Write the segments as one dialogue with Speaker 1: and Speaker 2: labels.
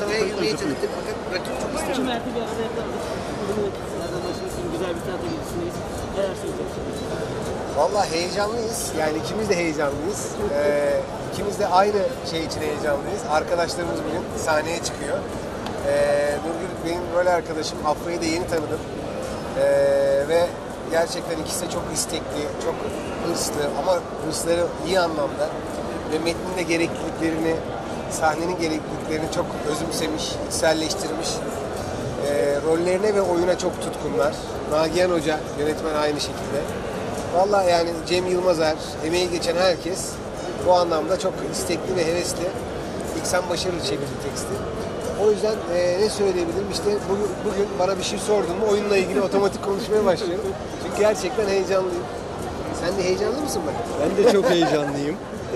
Speaker 1: sahaya girmeye çalıştık fakat rakip çok istedim.
Speaker 2: İki Mert'i bir arada yakaladık. Nereden başlasın? Güzel bir tiyatro gecisineyiz. Neler söyleyeceksiniz?
Speaker 3: Vallahi heyecanlıyız. Yani ikimiz de heyecanlıyız. İkimiz de aynı şey için heyecanlıyız. Arkadaşlarımız bugün sahneye çıkıyor. Nurgül benim rol arkadaşım. Afra'yı da yeni tanıdım. Ve gerçekten ikisi de çok istekli, çok hırslı ama hırsları iyi anlamda ve metnin de gerekliliklerini, sahnenin gerekliliklerini çok özümsemiş, içselleştirmiş. Rollerine ve oyuna çok tutkunlar. Nagihan Hoca, yönetmen aynı şekilde. Vallahi yani Cem Yılmazer, emeği geçen herkes bu anlamda çok istekli ve hevesli. İlk başarılı çevirdi teksti. O yüzden ne söyleyebilirim? İşte bugün bana bir şey sordun mu oyunla ilgili otomatik konuşmaya başlıyorum. Çünkü gerçekten heyecanlıyım. Sen de heyecanlı mısın bak?
Speaker 4: Ben de çok heyecanlıyım.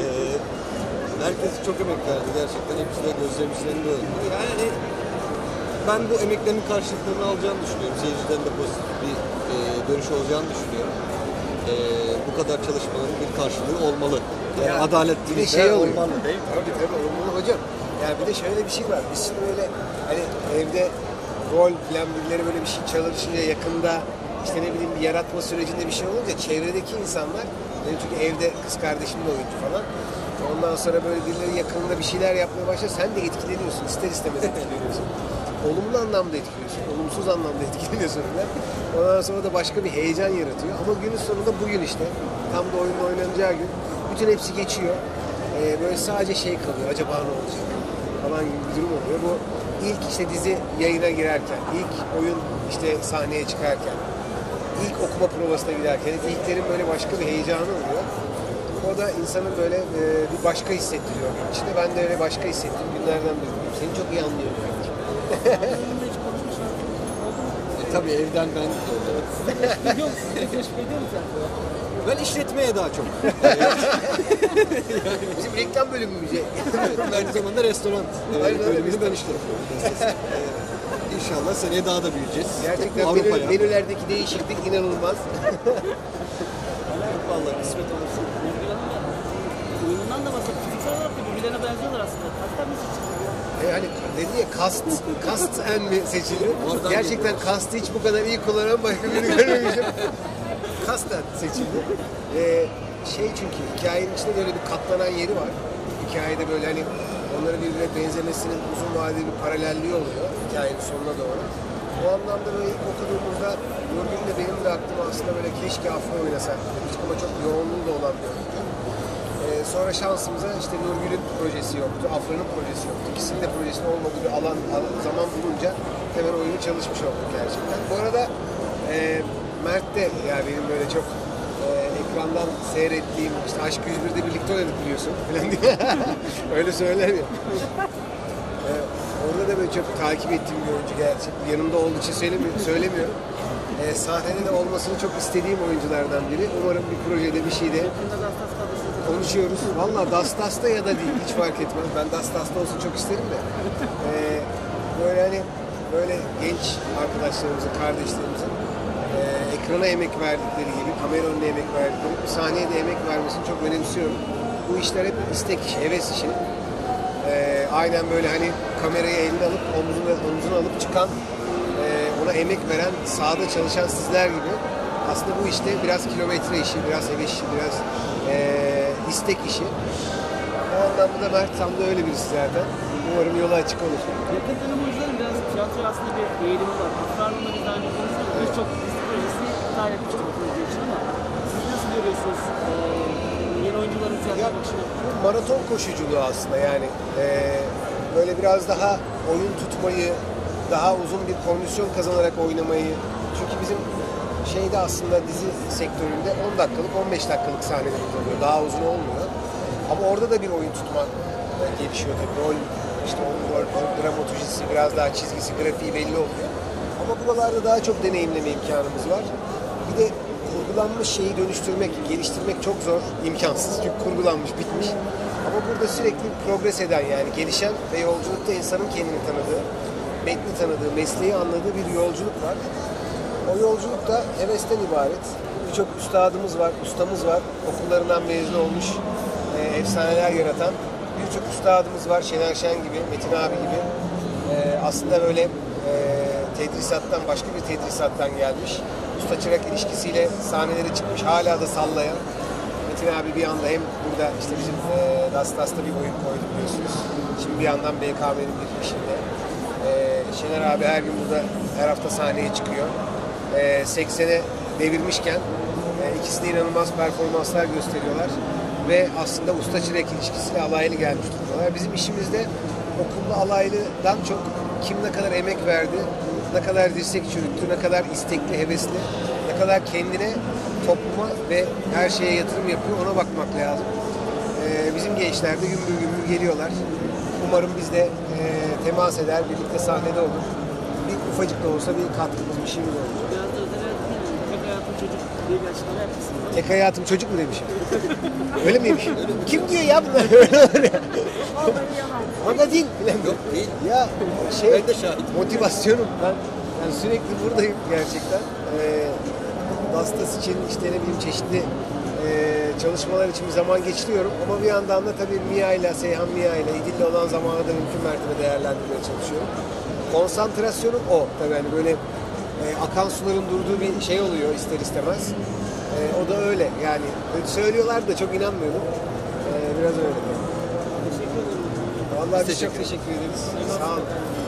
Speaker 4: Herkes çok emek verdi gerçekten. Hepsi de gözlerimizin önünde oldu. Yani ben bu emeklerin karşılıklarını alacağını düşünüyorum. Seyirciden de pozitif bir dönüş olacağını düşünüyorum. Bu kadar çalışmaların bir karşılığı olmalı. Yani adaletli
Speaker 3: bir şey
Speaker 4: olmalı değil mi?
Speaker 3: Tabii olmalı hocam. Yani bir de şöyle bir şey var. Biz şimdi böyle hani evde rol falan birileri böyle bir şey çalışınca yakında işte ne bileyim bir yaratma sürecinde bir şey olunca çevredeki insanlar benim çünkü evde kız kardeşim de oyuncu falan. Ondan sonra böyle birileri yakınında bir şeyler yapmaya başlar sen de etkileniyorsun. İster istemez etkileniyorsun. Olumlu anlamda etkiliyorsun. Olumsuz anlamda etkileniyorsun falan. Ondan sonra da başka bir heyecan yaratıyor. Ama günün sonunda bugün işte tam da oyunun oynanacağı gün bütün hepsi geçiyor. Böyle sadece şey kalıyor. Acaba ne olacak? Falan gibi bir durum oluyor. Bu ilk işte dizi yayına girerken, ilk oyun işte sahneye çıkarken, ilk okuma provasına giderken ilklerin böyle başka bir heyecanı oluyor. O da insanın böyle bir başka hissettiriyor gün içinde. Ben de öyle başka hissettiğim günlerden biriyim. Seni çok iyi anlıyorum kardeşim.
Speaker 4: Tabii evden ben
Speaker 2: Yok, teşvik ediyor musun?
Speaker 4: ben işletmeye daha çok.
Speaker 3: Bizim reklam bölümümüz.
Speaker 4: Evet, aynı zamanda restoran bölümünü ben işletiyorum. İnşallah seneye daha da büyüyeceğiz.
Speaker 3: Gerçekten
Speaker 4: Avrupa'ya.
Speaker 3: menülerdeki değişiklik inanılmaz.
Speaker 4: Vallahi kısmet olursa.
Speaker 2: Nurgül Hanım da oyunundan da bahsetti. Fiziksel olarak da birbirlerine benziyorlar aslında. Hatta bir
Speaker 3: Hani dedi ya kast en mi seçildi?
Speaker 4: Oradan
Speaker 3: Gerçekten kastı hiç bu kadar iyi kullanan başka birini görmemişim. Kasten seçildi. Çünkü hikayenin içinde böyle bir katlanan yeri var. Hikayede böyle hani onların birbirine benzemesinin uzun vadeli bir paralelliği oluyor hikayenin sonuna doğru. O anlamda böyle ilk okuduğumuzda Nurgül'le benim de aklıma aslında böyle keşke Afra oynasak demiştik ama çok yoğunluğu da olan bir oyuncu. Sonra şansımıza işte Nurgül'ün projesi yoktu, Afra'nın projesi yoktu. İkisinin de projesinin olmadığı bir zaman bulunca hemen oyunu çalışmış olduk gerçekten. Bu arada Mert de yani benim böyle çok ekrandan seyrettiğim, işte Aşk 101'de birlikte oynadık biliyorsun falan diye. Öyle söyler ya. Orada da böyle çok takip ettiğim bir oyuncu gerçekten. Yanımda olduğu için söylemiyorum. Sahnede de olmasını çok istediğim oyunculardan biri. Umarım bir projede bir şeyde konuşuyoruz. Valla Dastas'ta ya da değil hiç fark etmez. Ben Dastas'ta olsun çok isterim de. Böyle hani böyle genç arkadaşlarımızın, kardeşlerimizin ekrana emek verdikleri gibi, kamera önüne emek verdikleri gibi sahneye de emek vermesini çok önemsiyorum. Bu işler hep istek işi, heves işi. Aynen böyle hani kamerayı eline alıp omzuna alıp çıkan, ona emek veren, sahada çalışan sizler gibi. Aslında bu işte biraz kilometre işi, biraz heves işi, biraz istek işi. O anlamda da Mert tam da öyle birisi zaten. Umarım yolu açık olur.
Speaker 2: yakın dönem oyuncuların biraz tiyatroya aslında bir eğilimi var. Afrar'la biz daha önce konuştuk. Biz çok dizi projesini iptal etmiştik bu proje için ama siz nasıl görüyorsunuz yeni oyuncuların tiyatro bakışını?
Speaker 3: Bu maraton koşuculuğu aslında yani. Böyle biraz daha oyun tutmayı, daha uzun bir kondisyon kazanarak oynamayı. Çünkü bizim şeyde aslında dizi sektöründe 10 dakikalık, 15 dakikalık sahnelerimiz oluyor. Daha uzun olmuyor. Ama orada da bir oyun tutma gelişiyor tabii. Rol, işte onun dramaturjisi, biraz daha çizgisi, grafiği belli oluyor. Ama buralarda daha çok deneyimleme imkanımız var. Bir de kurgulanmış şeyi dönüştürmek, geliştirmek çok zor, imkansız. Çünkü kurgulanmış, bitmiş. Ama burada sürekli progres eden yani gelişen ve yolculukta insanın kendini tanıdığı, metni tanıdığı, mesleği anladığı bir yolculuk var. O yolculuk da hevesten ibaret. Birçok üstadımız var, ustamız var. Okullarından mezun olmuş, efsaneler yaratan birçok üstadımız var. Şener Şen gibi, Metin abi gibi. aslında böyle tedrisattan, başka bir tedrisattan gelmiş. Usta çırak ilişkisiyle sahnelere çıkmış, hala da sallayan. Metin abi bir anda hem burada işte bizim Dastas'ta bir oyun koydu biliyorsunuz. Şimdi bir yandan BKM'nin bir işinde. Şener abi her gün burada, her hafta sahneye çıkıyor. 80'e devirmişken ikisi de inanılmaz performanslar gösteriyorlar. Ve aslında usta çırak ilişkisiyle alaylı gelmiş durumdalar. Bizim işimizde okullu alaylıdan çok kim ne kadar emek verdi, ne kadar dirsek çürüttü, ne kadar istekli, hevesli, ne kadar kendine, topluma ve her şeye yatırım yapıyor, ona bakmak lazım. Bizim gençler de gümbür gümbür geliyorlar. Umarım biz de temas eder, birlikte sahnede olur. Bir ufacık da olsa bir katkımız, bir şeyimiz olur.
Speaker 2: Biraz da özel tek hayatım çocuk diye bir açıklama yapmışsınız.
Speaker 3: Tek hayatım çocuk mu demişim? Öyle miymiş? Kim diyor ya bunlar? Öyle olur ya. Magazin falan.
Speaker 4: Yok değil.
Speaker 3: Ya
Speaker 4: Ben de şahidim.
Speaker 3: motivasyonum. Ben yani sürekli buradayım gerçekten. Dastas için işte ne bileyim çeşitli çalışmalar için bir zaman geçiriyorum. Ama bir yandan da tabii Mia ile, Seyhan Mia ile, İdil'le olan zamanı da mümkün mertebe değerlendirmeye çalışıyorum. Konsantrasyonum o. Tabii hani böyle akan suların durduğu bir şey oluyor ister istemez. O da öyle. Yani söylüyorlar da çok inanmıyorum. Biraz öyle.
Speaker 2: Teşekkür ederim.
Speaker 3: Vallahi biz çok teşekkür ederiz. Sağ olun.